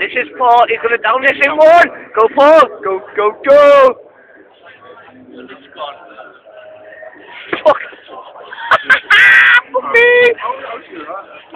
This is Paul. He's going to down this in one. Go, Paul. Go, go, go.